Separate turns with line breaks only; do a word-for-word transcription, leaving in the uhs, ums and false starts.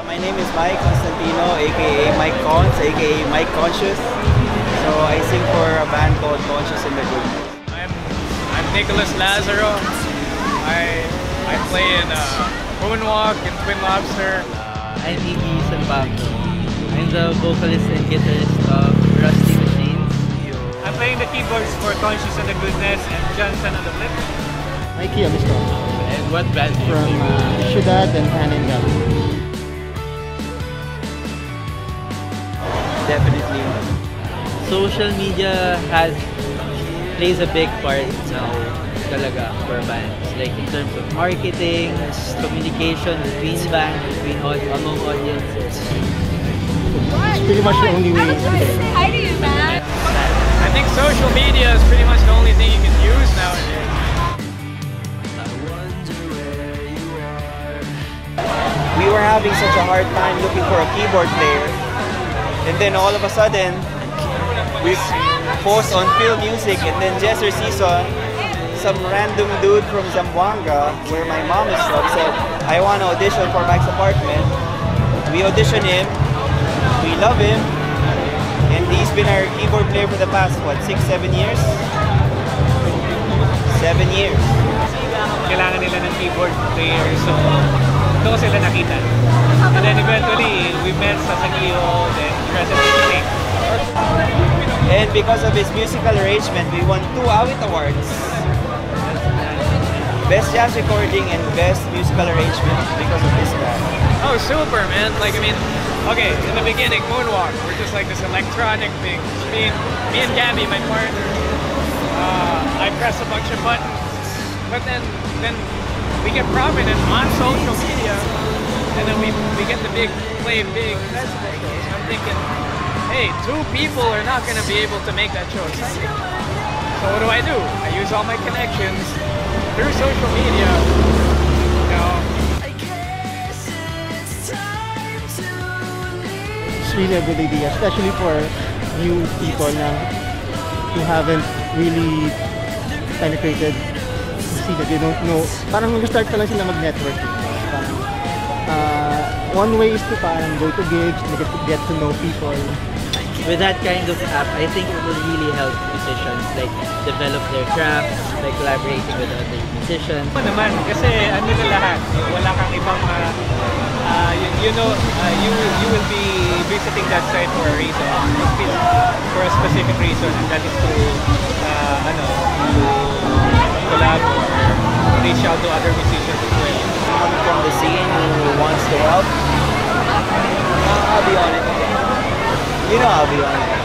my name is Mike Constantino, aka Mike Cons, aka Mike Conscious. So I sing for a band called Conscious in the Group.
I'm I'm Nicholas Lazaro. I I play in uh, Moonwalk and Twin Lobster.
Uh, I'm Iggy Sampagno. I'm the vocalist and guitarist of Rusty Machines.
I'm playing the keyboards for Conscious and the Goodness and Johnson on the flip.
Mikey Amisto.
And what band do you
From
play
uh,
with?
Ciudad and Anenga.
Definitely.
Social media has plays a big part now talaga for bands. Like in terms of marketing, communication between bands, between among audiences.
It's pretty much the only way.
I was trying to say hi to you, man.
I think social media is pretty much the only thing you can use nowadays.
We were having such a hard time looking for a keyboard player, and then all of a sudden we post on Phil Music, and then Jesser Season, some random dude from Zamboanga, where my mom is from, said, I want to audition for Mike's apartment. We audition him, we love him, and he's been our keyboard player for the past, what, six, seven years? Seven years.
Kailangan nila ng keyboard player, so doon sila nakita. And then eventually, we met sa Saguio, then recently
And because of his musical arrangement, we won two Awit Awards. Best Jazz Recording and Best Musical Arrangement because of this guy.
Oh, super, man. Like, I mean, okay, in the beginning, Moonwalk, we're just like this electronic thing. Me and, me and Gabby, my partner, uh, I press a bunch of buttons. But then, then we get prominent on social media, and then we, we get the big, play big festival shows. I'm thinking, hey, two people are not going to be able to make that show exciting. So what do I do? I use all my connections through social media, you know.
It's really a good idea, especially for new people na who haven't really penetrated the scene, that they don't know. Parang mag-start pa lang sila mag-network. Parang, uh, one way is to parang go to gigs, get to, get to know people.
With that kind of app, I think it will really help musicians like develop their craft, like collaborating with other musicians.
Ano naman, kasi ano na lahat, wala kang ibang, uh, uh, you, you know, uh, you, you will be visiting that site for a reason, for a specific reason, and that is to, uh, ano, to collab or reach out to other musicians as well.
Coming from the scene who wants to help, I'll be on it. You know I'll be on it.